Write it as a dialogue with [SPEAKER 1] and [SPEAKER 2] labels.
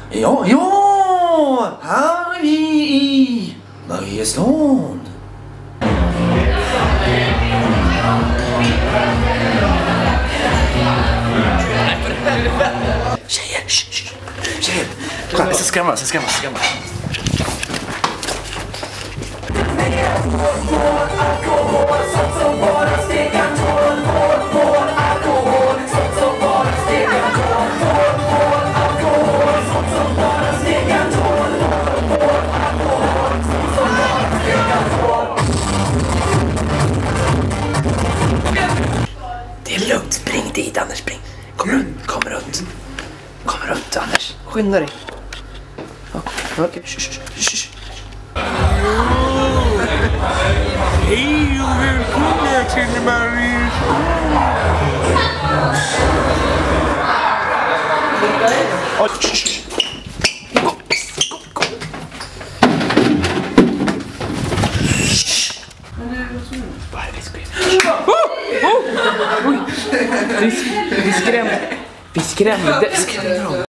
[SPEAKER 1] Ja, här är vi i Mariestad. Tjejer, kolla, jag ska skrämma. Det är lugnt, spring dit Anders, spring. Kom runt Anders. Skynda dig. Okej.
[SPEAKER 2] Hej och välkomna till Mariestad.
[SPEAKER 1] Vi skrämde dem.